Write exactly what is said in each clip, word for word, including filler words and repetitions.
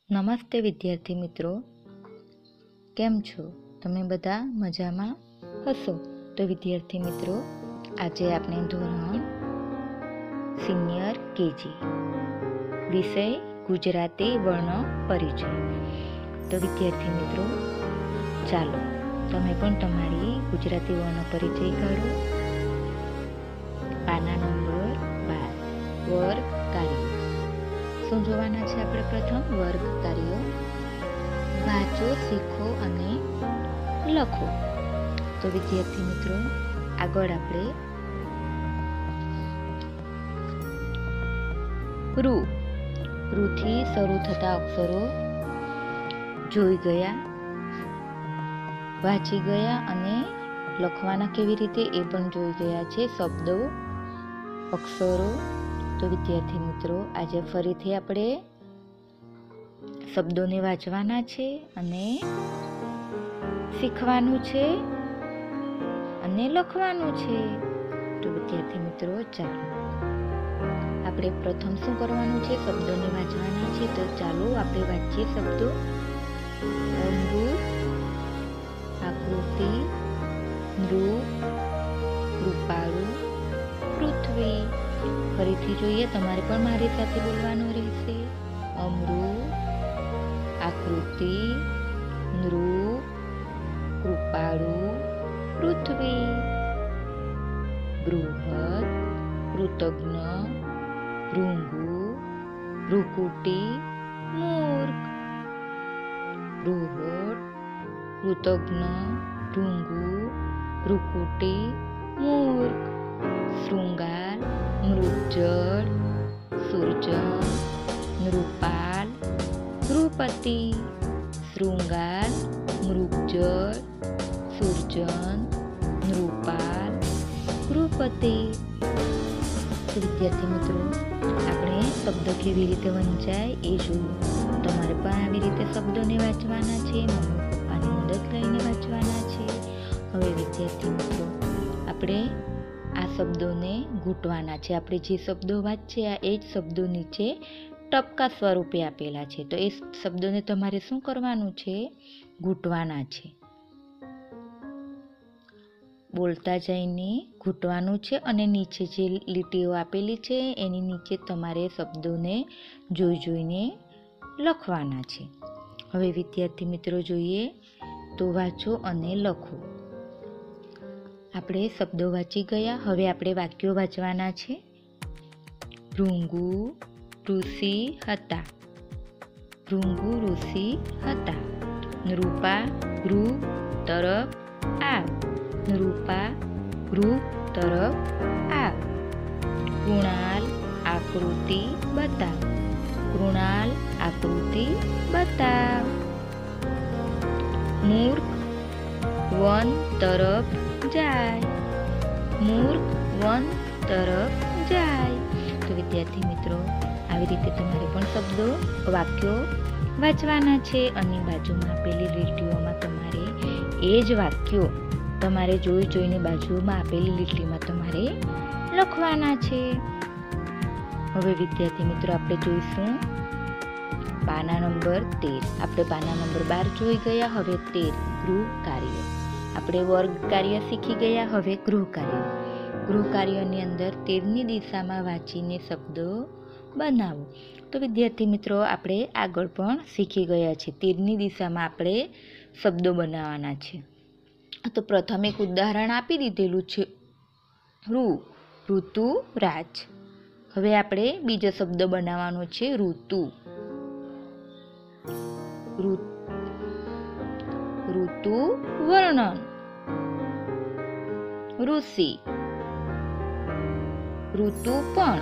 નમસ્તે વિદ્યાર્થી મિત્રો, કેમ છો? તમે બધા મજામાં હશો? તો વિદ્યાર્થી મિત્રો, આજે આપણે ધોરણ સિનિયર કેજી વિષય ગુજરાતી વર્ણ પરિચય. તો વિદ્યાર્થી મિત્રો, ચાલો તમે પણ તમારી ગુજરાતી વર્ણ પરિચય કાઢો. પાના નંબર બાર, વર્ગ કાર્ય. શું જોવાના છે આપણે? પ્રથમ વર્ગ કાર્યો. વાંચો, શીખો અને લખો. તો વિદ્યાર્થી મિત્રો, આગળ આપણે રૂ રૂથી શરૂ થતા અક્ષરો જોઈ ગયા, વાંચી ગયા અને લખવાના કેવી રીતે એ પણ જોઈ ગયા છે. શબ્દો, અક્ષરો. તો વિદ્યાર્થી મિત્રો, આજે ફરીથી આપણે શબ્દોને વાંચવાના છે અને શીખવાનું છે અને લખવાનું છે. તો વિદ્યાર્થી મિત્રો, ચાલો આપણે પ્રથમ શું કરવાનું છે? શબ્દોને વાંચવાના છે. તો ચાલો આપણે વાંચીએ શબ્દો. અમૃત, આકૃતિ, નૃપ, રૂપાળું, પૃથ્વી. ફરીથી જોઈએ, તમારે પણ મારી સાથે બોલવાનું રહેશે. અમૃત, આકૃતિ, નૃપ, કૃપાળુ, પૃથ્વી. બૃહદ, કૃતજ્ઞ, ભૃંગુ, ભ્રુકુટી, મૂર્ખ. બૃહદ, કૃતજ્ઞ, ભૃંગુ, ભ્રુકુટી, મૂર્ખ. શૃંગાર, મૃગજળ, સુરજન, નૃપાલ, નૃપતિ. શૃંગાર, મૃગજળ, સુરજન, નૃપાલ, નૃપતિ. વિદ્યાર્થી મિત્રો, આપણે શબ્દ કેવી રીતે વંચાય એ જોયું. તમારે પણ આવી રીતે શબ્દોને વાંચવાના છે, મમ્મી પપ્પાની મદદ લઈને વાંચવાના છે. હવે વિદ્યાર્થી મિત્રો, આપણે આ શબ્દોને ઘૂંટવાના છે. આપણે જે શબ્દો વાંચ્યા એ જ શબ્દો નીચે ટપકા સ્વરૂપે આપેલા છે. તો એ શબ્દોને તમારે શું કરવાનું છે? ઘૂંટવાના છે. બોલતા જઈને ઘૂંટવાનું છે અને નીચે જે લીટીઓ આપેલી છે એની નીચે તમારે શબ્દોને જોઈ જોઈને લખવાના છે. હવે વિદ્યાર્થી મિત્રો જોઈએ, તો વાંચો અને લખો. આપણે શબ્દો વાંચી ગયા. હવે આપણે વાક્યો વાંચવાના છે. ભૃંગુ ઋષિ હતા. ભૃંગુ ઋષિ હતા. નૃપા ગૃહ તરફ આવ. નૃપા ગૃહ તરફ આવ. કૃણાલ આકૃતિ બતાવ. કૃણાલ આકૃતિ બતાવ. મૂર્ખ વન તરફ જાય. મૂર્ખ વન તરફ જાય. તો વિદ્યાર્થી મિત્રો, આવી રીતે તમારે પણ શબ્દો, વાક્યો વાંચવાના છે અને બાજુમાં આપેલી લીટીઓમાં તમારે એ જ વાક્યો તમારે જોઈ જોઈને બાજુમાં આપેલી લીટીમાં તમારે લખવાના છે. હવે વિદ્યાર્થી મિત્રો, આપણે જોઈશું પાના નંબર તેર. આપણે પાના નંબર બાર જોઈ ગયા. હવે તેર, ગૃહ કાર્ય. આપણે વર્ગ કાર્ય શીખી ગયા. હવે ગૃહ કાર્ય. ગૃહ કાર્યની અંદર તીરની દિશામાં વાંચીને શબ્દો બનાવો. તો વિદ્યાર્થી મિત્રો, આપણે આગળ પણ શીખી ગયા છે. તીરની દિશામાં આપણે શબ્દો બનાવવાના છે. તો પ્રથમ એક ઉદાહરણ આપી દીધેલું છે, ઋ ઋતુ રાજ. હવે આપણે બીજો શબ્દ બનાવવાનો છે, ઋતુ. ઋતુ વર્ણન. ઋષિ, ઋતુ પણ,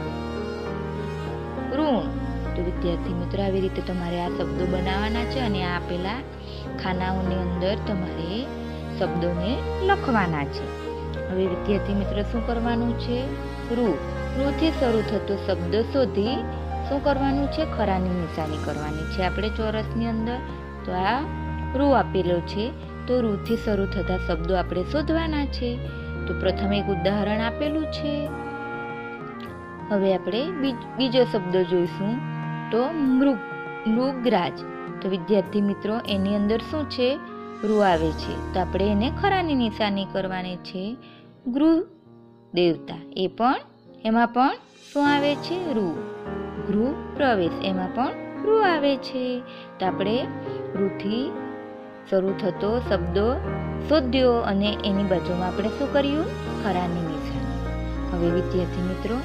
ઋણ. તો વિદ્યાર્થી મિત્રો, આવી રીતે તમારે આ શબ્દો બનાવવાના છે અને આ આપેલા ખાનાઓની અંદર તમારે શબ્દોને લખવાના છે. હવે વિદ્યાર્થી મિત્રો, શું કરવાનું છે? ઋ ઋથી શરૂ થતો શબ્દ શોધી શું કરવાનું છે? ખરાની નિશાની કરવાની છે આપણે ચોરસની અંદર. તો આ ઋ આપેલો છે, તો ઋથી શરૂ થતા શબ્દો આપણે શોધવાના છે. તો પ્રથમ એક ઉદાહરણ આપેલું છે. હવે આપણે બીજો શબ્દ જોઈશું. તો મૃગ મૃગરાજ. તો વિદ્યાર્થી મિત્રો એની અંદર શું છે? રૂ આવે છે. તો આપણે એને ખરાની નિશાની કરવાની છે. ગૃહ દેવતા, એ પણ એમાં પણ શું આવે છે? રૂ. ગૃહ પ્રવેશ, એમાં પણ રૂ આવે છે. તો આપણે રૂથી શરૂ થતો શબ્દો શોધ્યો અને એની બાજુમાં આપણે શું કર્યું? ખરાની નિશાની. હવે વિદ્યાર્થી મિત્રો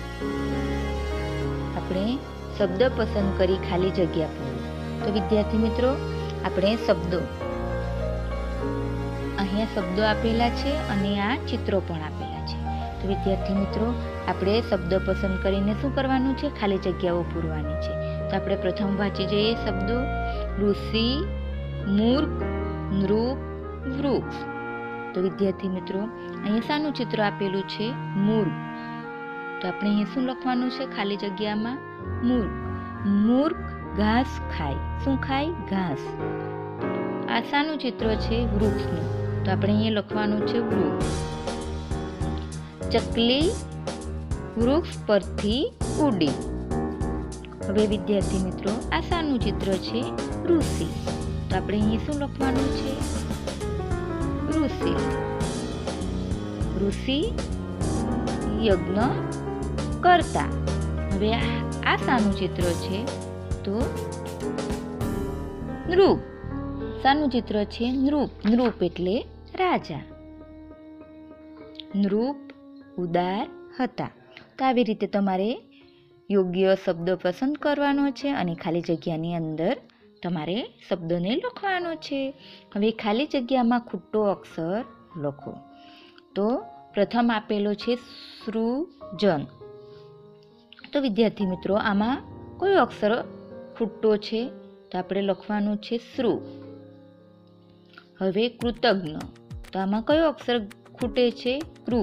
આપણે શબ્દ પસંદ કરી ખાલી જગ્યા પૂરો. તો વિદ્યાર્થી મિત્રો આપણે શબ્દો અહીંયા શબ્દો આપેલા છે અને આ ચિત્રો પણ આપેલા છે. તો વિદ્યાર્થી મિત્રો આપણે શબ્દો પસંદ કરીને શું કરવાનું છે? ખાલી જગ્યાઓ પૂરવાની છે. તો આપણે પ્રથમ વાંચી જઈએ શબ્દો. ઋષિ, મૂર્ખ, નૃપ, વૃક્ષ. તો વિદ્યાર્થી મિત્રો અહીંયા શાનું ચિત્ર આપેલું છે? મૂર્ખ. તો આપણે અહીંયા શું લખવાનું છે? ખાલી જગ્યામાં મૂર્ખ. મૂર્ખ ઘાસ ખાય. શું ખાય? ઘાસ. આ શાનું ચિત્ર છે? વૃક્ષનું. તો આપણે અહીંયા લખવાનું છે વૃક્ષ. ચકલી વૃક્ષ પરથી ઉડી. હવે વિદ્યાર્થી મિત્રો આ શાનું ચિત્ર છે? ઋષિ. તો આપણે અહીંયા શું લખવાનું છે? ઋષિ. ઋષિ યજ્ઞ કરતા. હવે આ શાનું ચિત્ર છે? તો નૃપ. શાનું ચિત્ર છે? નૃપ. નૃપ એટલે રાજા. નૃપ ઉદાર હતા. તો આવી રીતે તમારે યોગ્ય શબ્દો પસંદ કરવાનો છે અને ખાલી જગ્યાની અંદર તમારે શબ્દોને લખવાનો છે. હવે ખાલી જગ્યામાં ખૂટતો અક્ષર લખો. તો પ્રથમ આપેલો છે સૃજન. તો વિદ્યાર્થી મિત્રો આમાં કયો અક્ષર ખૂટતો છે? તો આપણે લખવાનું છે સૃ. હવે કૃતજ્ઞ. તો આમાં કયો અક્ષર ખૂટે છે? કૃ.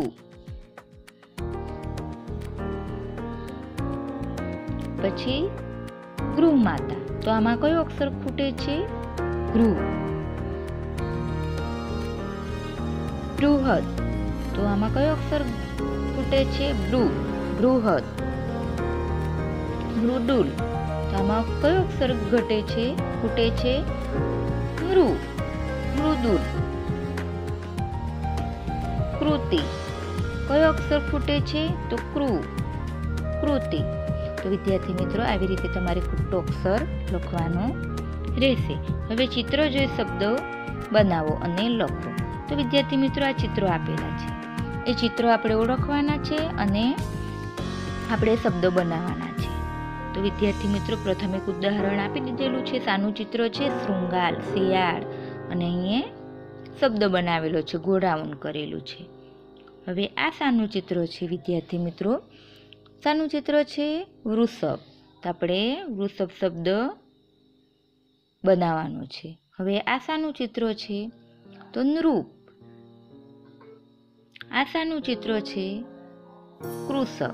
પછી ગૃહમાતા. તો આમાં કયો અક્ષર ખૂટે છે? ગૃહ. બૃહદ. તો આમાં કયો અક્ષર ખૂટે છે? બૃ. બૃહદ. મૃદુલ. તો આમાં કયો અક્ષર ઘટે છે? ખૂટે છે? મૃ. મૃદુલ. કૃતિ. કયો અક્ષર ખૂટે છે? તો કૃ. કૃતિ. તો વિદ્યાર્થી મિત્રો આવી રીતે તમારે ખૂટતો અક્ષર લખવાનો રહેશે. હવે ચિત્ર જોઈ શબ્દો બનાવો અને લખો. તો વિદ્યાર્થી મિત્રો આ ચિત્રો આપેલા છે. એ ચિત્રો આપણે ઓળખવાના છે અને આપણે શબ્દો બનાવવાના છે. તો વિદ્યાર્થી મિત્રો પ્રથમ એક ઉદાહરણ આપી દીધેલું છે. શાનું ચિત્ર છે? શૃંગાર, શિયાળ અને અહીંયા શબ્દ બનાવેલો છે, ગોળાઉન કરેલું છે. હવે આ શાનું ચિત્ર છે? વિદ્યાર્થી મિત્રો શાનું ચિત્ર છે? વૃષભ. તો આપણે વૃષભ શબ્દ બનાવવાનો છે. હવે આ શાનું ચિત્ર છે? તો નૃપ. આ શાનું ચિત્ર છે? કૃષક.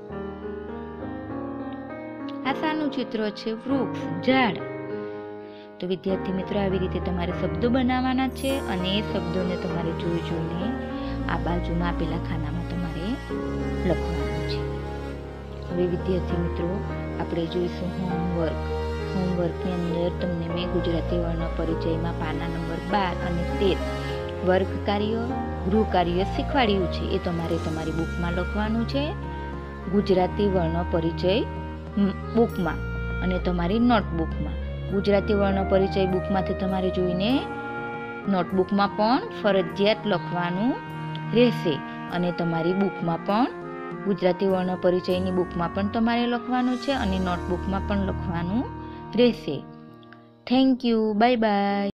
આ શાનું ચિત્ર છે? વૃક્ષ, ઝાડ. તો વિદ્યાર્થી મિત્રો આવી રીતે તમારે શબ્દો બનાવવાના છે અને એ શબ્દોને તમારે જોઈ જોઈને આ બાજુમાં આપેલા ખાનામાં તમારે લખવાનું છે. હવે વિદ્યાર્થી મિત્રો આપણે જોઈશું હોમવર્ક. હોમવર્કની અંદર તમને મેં ગુજરાતી વર્ણ પરિચયમાં પાના નંબર બાર અને તેર વર્ગ કાર્ય, ગૃહ કાર્ય શીખવાડ્યું છે. એ તમારે તમારી બુકમાં લખવાનું છે, ગુજરાતી વર્ણ પરિચય બુકમાં અને તમારી નોટબુકમાં. ગુજરાતી વર્ણ પરિચય બુકમાંથી તમારે જોઈને નોટબુકમાં પણ ફરજિયાત લખવાનું રહેશે અને તમારી બુકમાં પણ ગુજરાતી વર્ણ પરિચયની બુકમાં પણ તમારે લખવાનું છે અને નોટબુકમાં પણ લખવાનું રહેશે. Thank you. Bye by.